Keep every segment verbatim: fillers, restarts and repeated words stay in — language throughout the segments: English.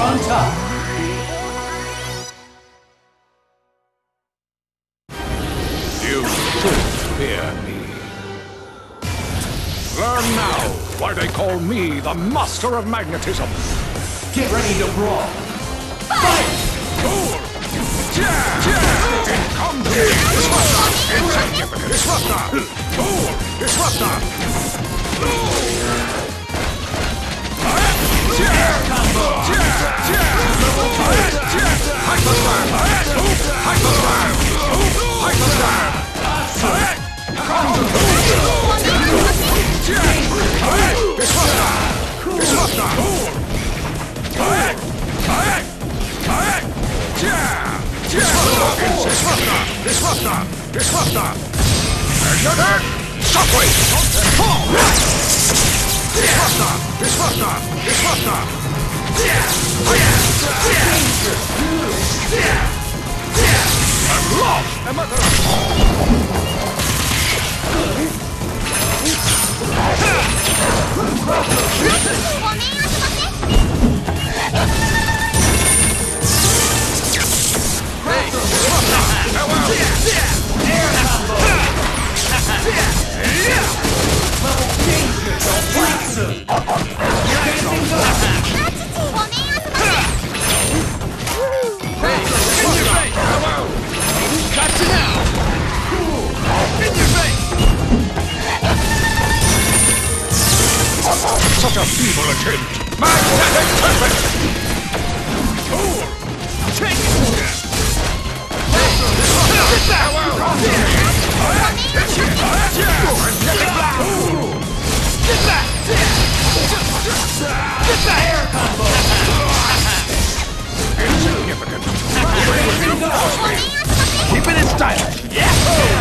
on top. You should fear me. Learn now why they call me the Master of Magnetism. Get ready to brawl. Fight! Cool! Yeah! Yeah! It comes to me! Disruptor! Insignificant! Disruptor! Cool! Disruptor! Air combo! Hyperslam! Hyperslam! Hyperslam! Disruptor! Disruptor! Disruptor! Disruptor! Disruptor! Disruptor! Shockwave! Disruptor! Disruptor! Disruptor! I'm lost! Am I Such a feeble attempt! Magnetic perfect! Cool! Take it! Get that! Magnetic blast! Get that! Get that! Air combo! Insignificant! Keep it in style! Yeah!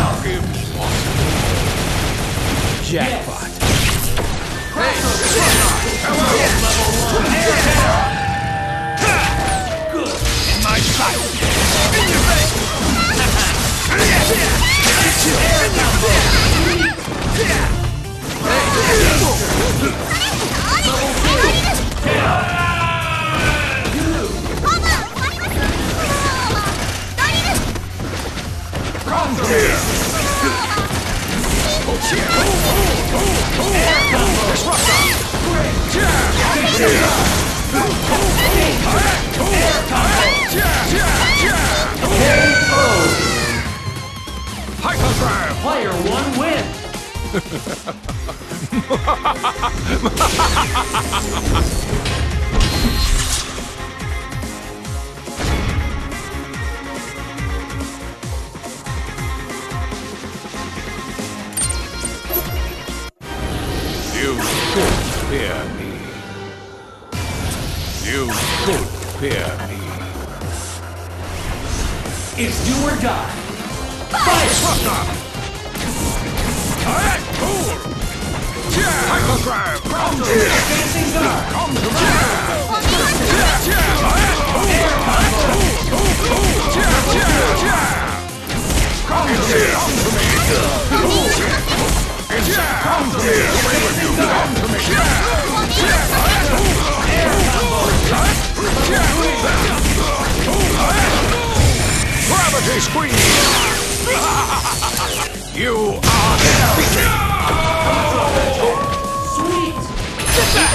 Jackpot! Hey! Good! In my sight! In your face! Player one wins. You should fear me. You should fear me. It's do or die. Fight! Disruptor! Alright, cool! Yeah! Hyperdrive! Come to me! Advancing guard. Come to me! Yeah! Yeah! Alright, cool! Cool! Cool! Yeah! Yeah! Yeah! Come to me! Come to me! Cool! Yeah! Come to me! Away with you! Come to me! Yeah! Yeah! Alright, cool! Yeah! Gravity squeeze! You are defeated! Sweet! Get that!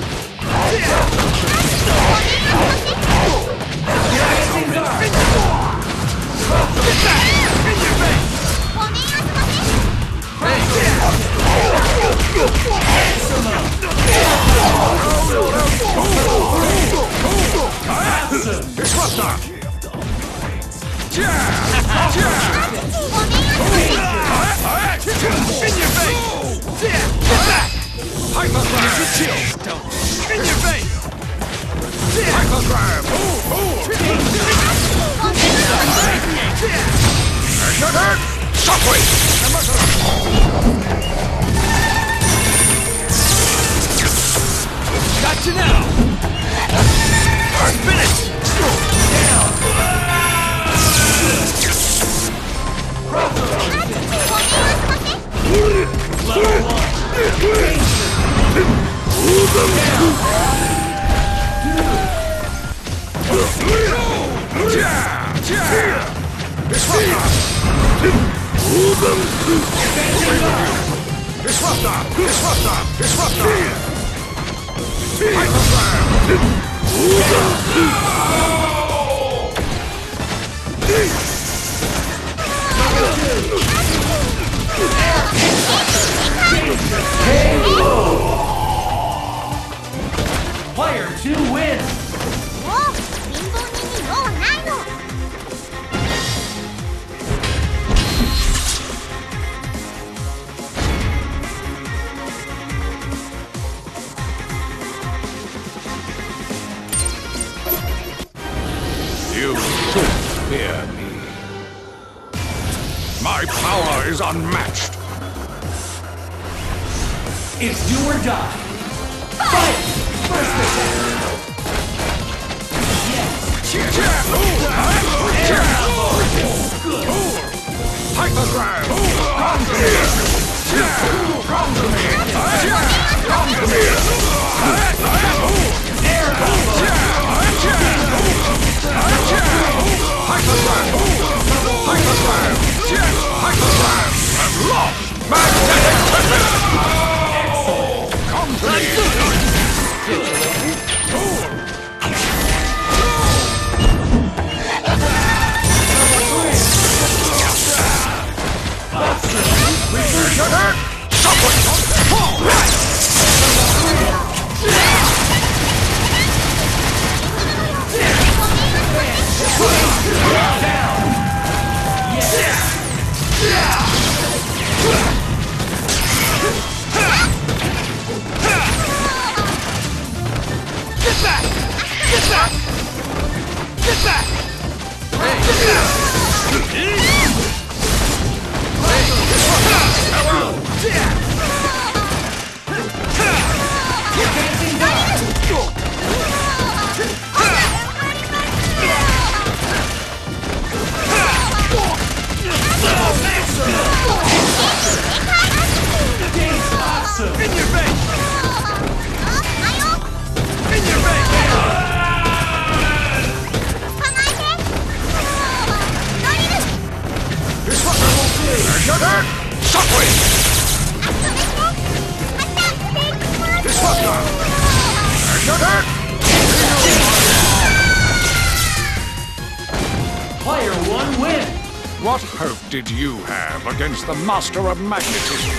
Advancing guard. Get that! In your face! Hey! Disruptor! Yeah! Yeah! In your face! Get that! Hyperdrive! In your face! Hyperdrive! Move! Move! Shockwave! Gotcha now! Finish! Down! Disruptor! Disruptor! Disruptor! Hyperslam! Player two wins. もう貧乏人に用はないの。 You should fear me. My power is unmatched. It's do or die. Fight! First attack. Yes. Air combo. Good. Hyperdrive! Come to me! Come to me! Come to me! Air combo. Hyperdrive! Hyperdrive! Hyperdrive! I'm lost! Magnetic weapon! Excellent. Come to me! Return! Stop it! Get back! Get back! Get back! Hey! Get back! Hey! Awesome. In your face! In your face! Disruptor! Shockwave! Disruptor! Player one win. What hope did you have against the Master of Magnetism?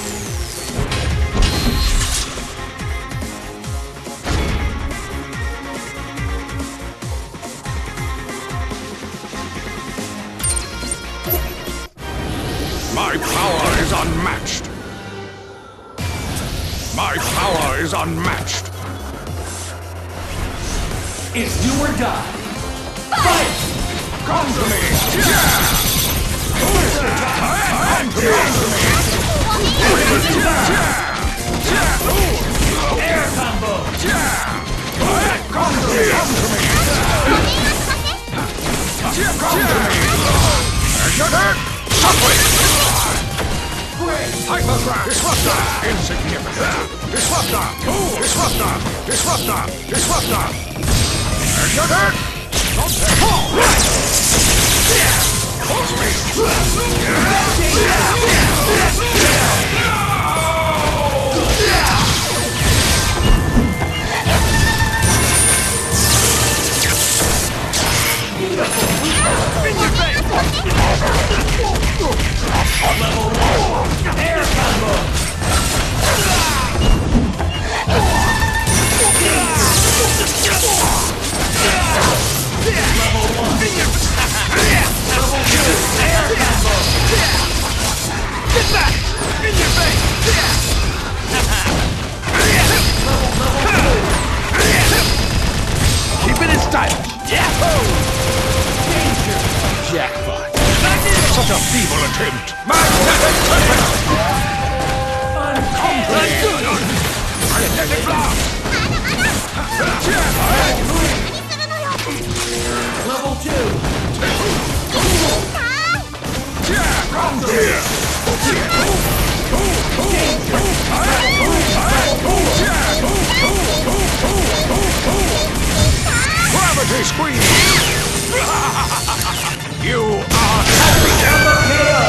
My power is unmatched. My power is unmatched. It's do or die. Fight! Come to me! Yeah! First attack. Come to me! Air combo. Come to me! Come to me! Come to me! Shockwave! Great. Hyperdrive! Disruptor! Insignificant! Disruptor! Disruptor! Disruptor! Disruptor! Your turn! Don't take fall! Force me! In your face! Level one. Air combo. Level one. Level two. Air combo. Get back! In your face! Level, level two. Keep it in style! Yahoo! Danger. Jackpot! Such a feeble attempt! Magnetic weapon! Uncanny. Magnetic blast! Level two. Come here! Gravity squeeze! You are happy! K O.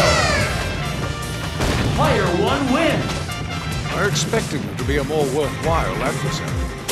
expecting you to be a more worthwhile adversary.